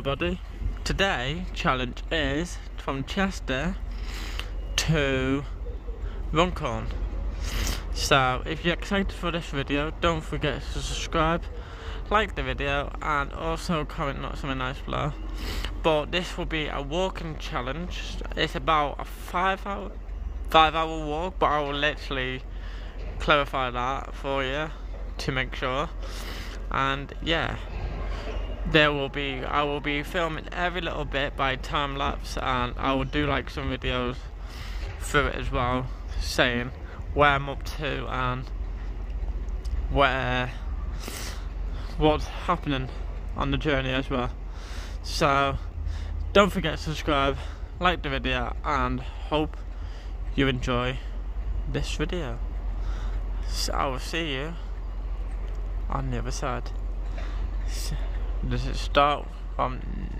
everybody. Today challenge is from Chester to Runcorn. So if you're excited for this video, don't forget to subscribe, like the video, and also comment something nice below. But this will be a walking challenge. It's about a 5 hour walk, but I will literally clarify that for you to make sure. And yeah, I will be filming every little bit by time lapse, and I will do like some videos through it as well, saying where I'm up to and what's happening on the journey as well. So don't forget to subscribe, like the video, and hope you enjoy this video. So I will see you on the other side. Does it start from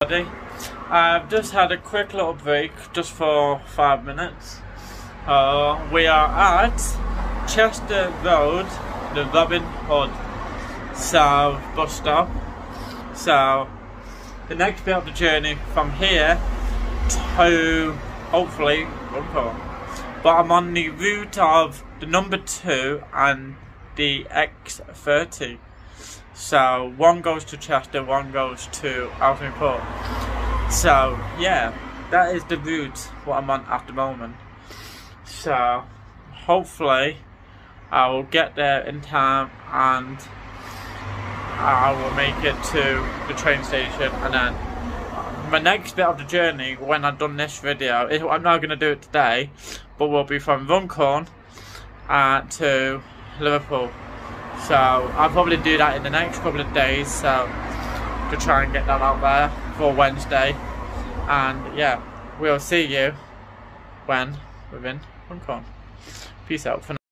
I've just had a quick little break, just for 5 minutes. We are at Chester Road, the Robin Hood South bus stop. So the next bit of the journey from here to hopefully Runcorn. But I'm on the route of the number 2 and the X30. So one goes to Chester, one goes to Alton. So yeah, that is the route what I'm on at the moment. So hopefully I will get there in time and I will make it to the train station, and then my next bit of the journey when I've done this video, I'm not going to do it today, but will be from Runcorn to Liverpool. So I'll probably do that in the next couple of days, so to try and get that out there for Wednesday. And yeah, we'll see you when we're in Runcorn. Peace out for now.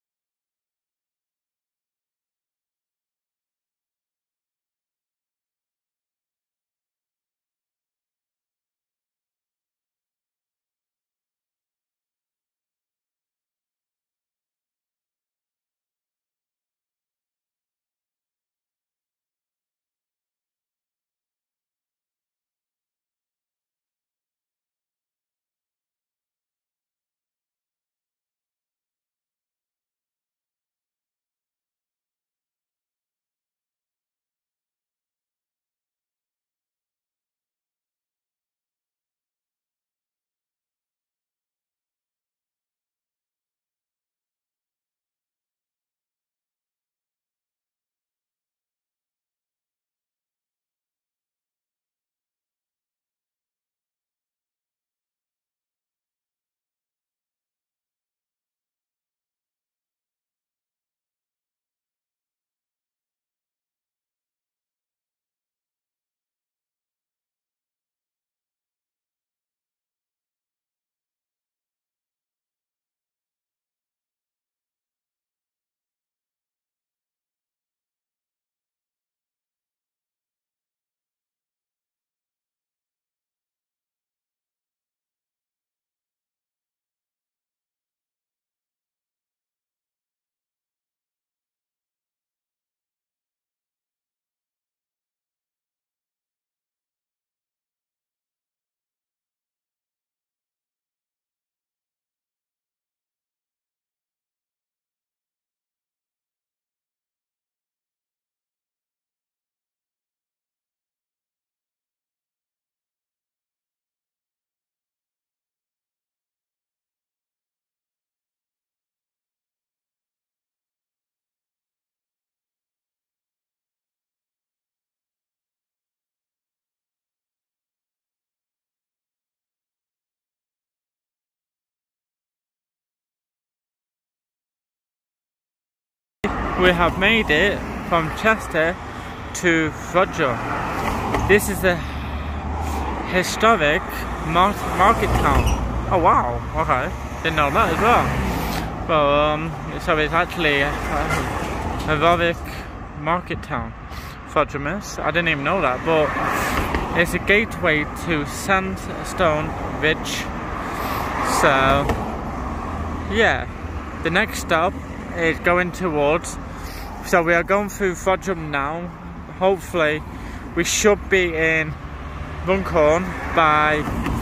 We have made it from Chester to Runcorn. This is a historic market town. Oh wow, okay, didn't know that as well. Well, so it's actually a historic market town. Runcorn is. I didn't even know that, but it's a gateway to Sandstone Ridge. So yeah, the next stop is going towards. So we are going through Runcorn now. Hopefully we should be in Runcorn by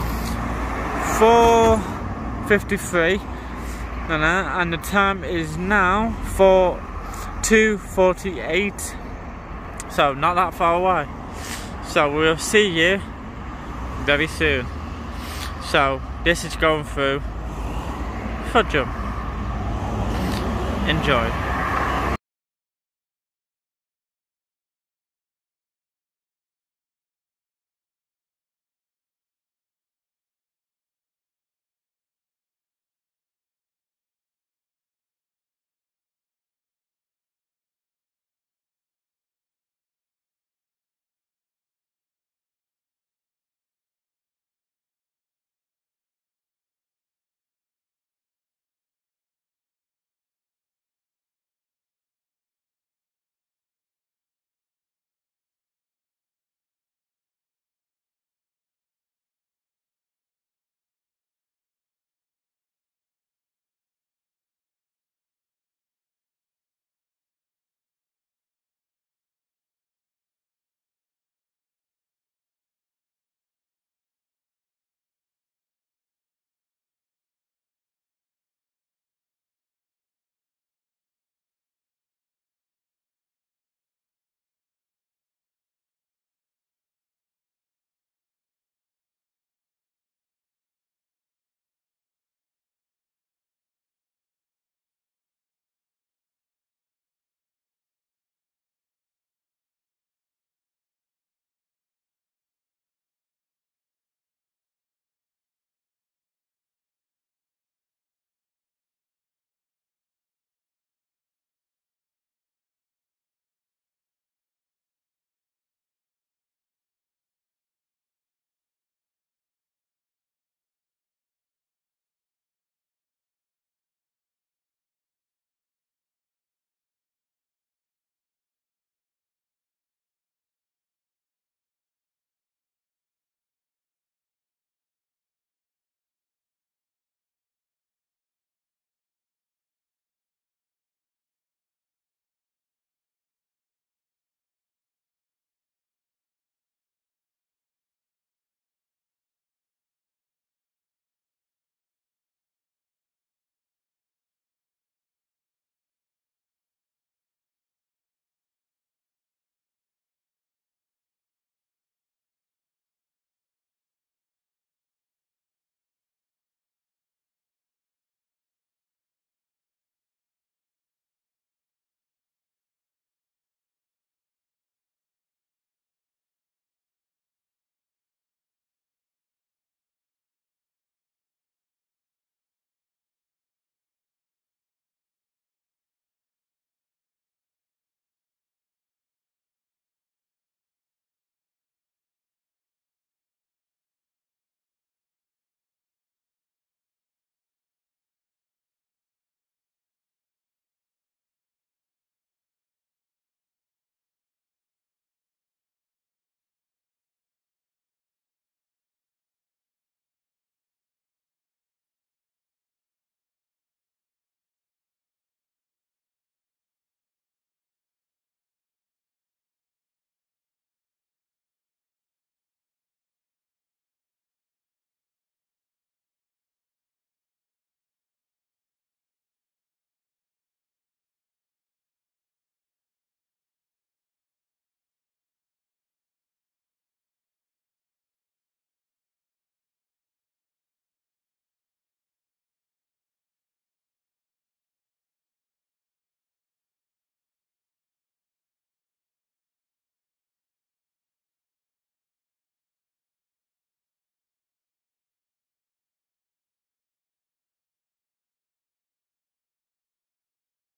4:53, and the time is now 2:48. So not that far away. So we'll see you very soon. So this is going through Runcorn. Enjoy.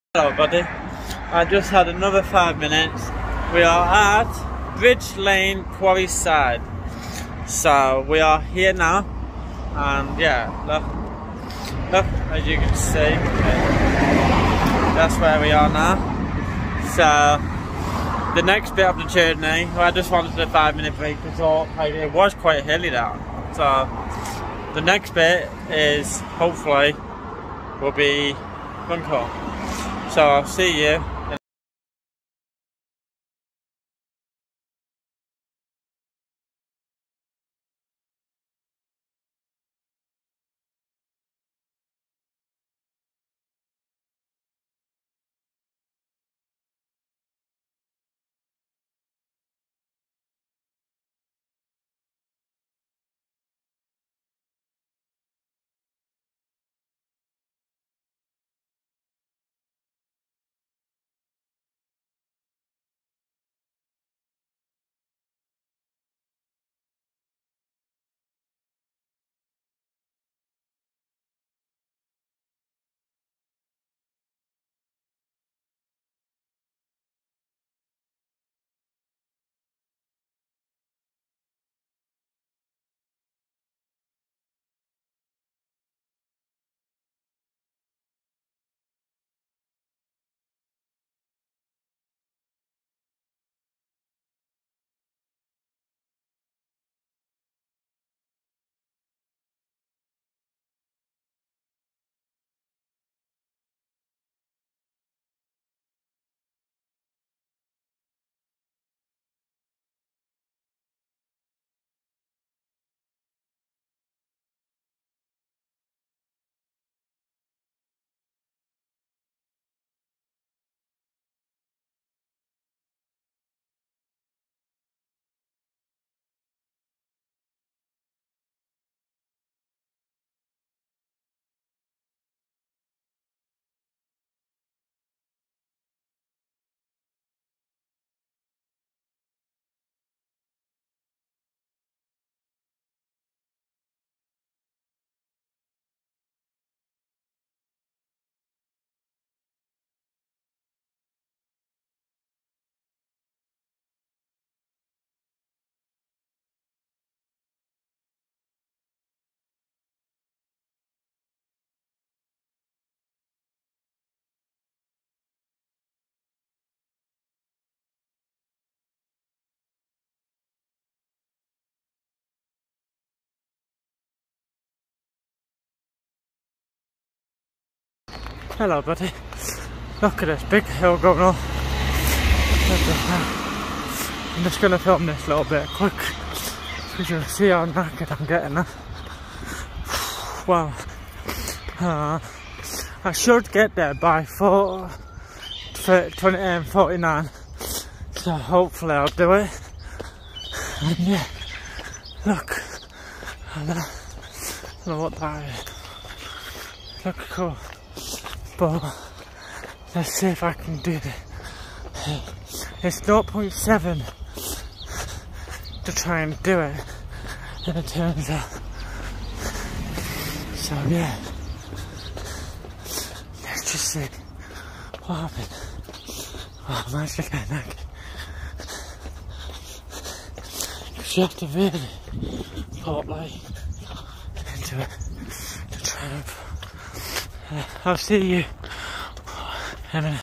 Hello buddy, I just had another 5 minutes. We are at Bridge Lane Quarry Side. So we are here now, and yeah, look, as you can see, that's where we are now. So the next bit of the journey, I just wanted a 5-minute break because it was quite hilly down. So the next bit is hopefully will be Runcorn. So I'll see you. Hello buddy, look at this big hill going on. I'm just going to film this little bit quick because you'll see how knackered I'm getting now. Wow, I should get there by 49, so hopefully I'll do it. And yeah, look, I don't know what that is. Looks cool. But let's see if I can do it. It's 0.7 to try and do it, and it turns out. So yeah, let's just see what happens. Oh, I'm actually getting knackered. Because you have to really put like into it to try and. I'll see you in a minute.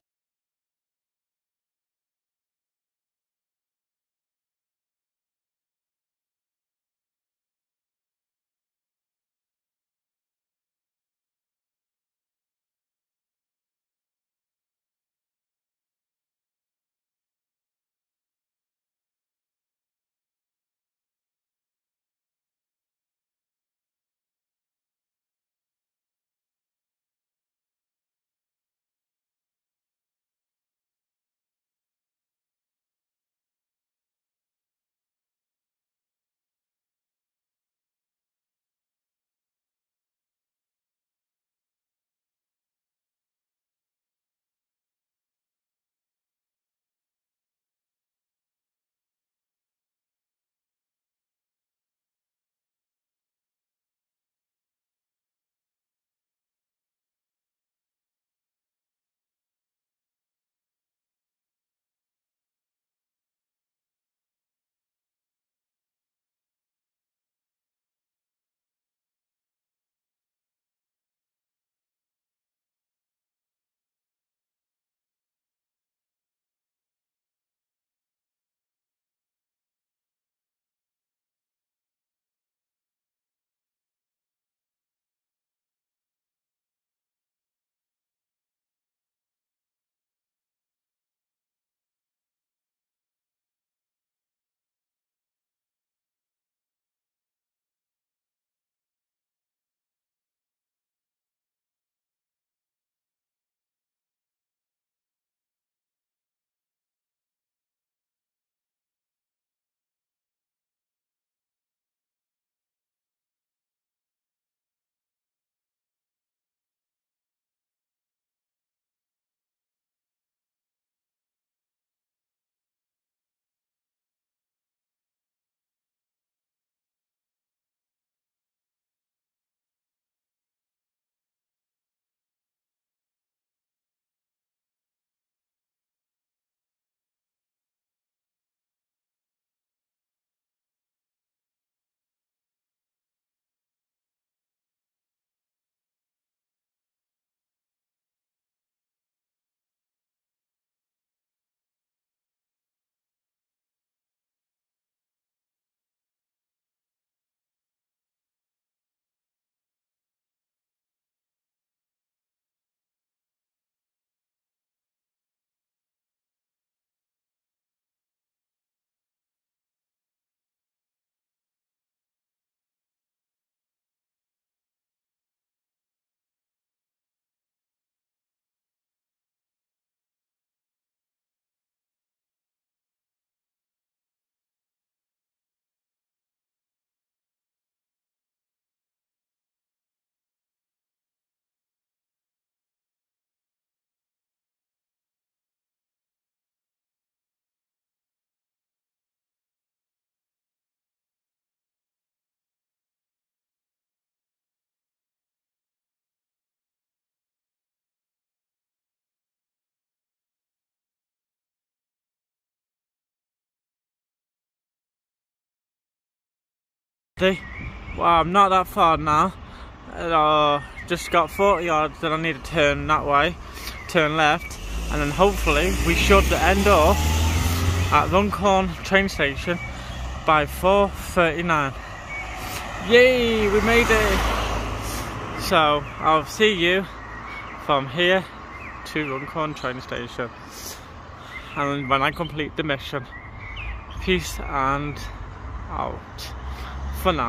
Well, I'm not that far now. Just got 40 yards, then I need to turn that way, turn left, and then hopefully we should end up at Runcorn train station by 4:39. Yay, we made it! So I'll see you from here to Runcorn train station, and when I complete the mission. Peace and out for now.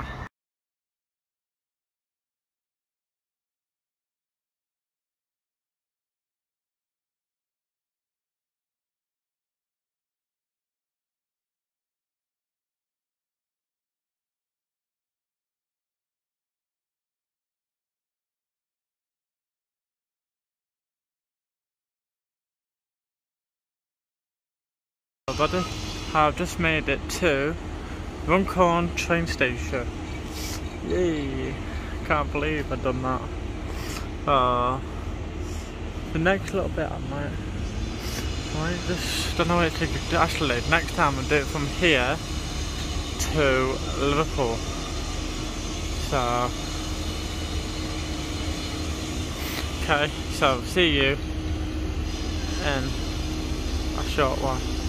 Everybody, I've just made it to Runcorn train station. Yay! Can't believe I've done that. The next little bit I might just don't know where to take it. Actually, next time I'll do it from here to Liverpool. So, okay, so see you in a short while.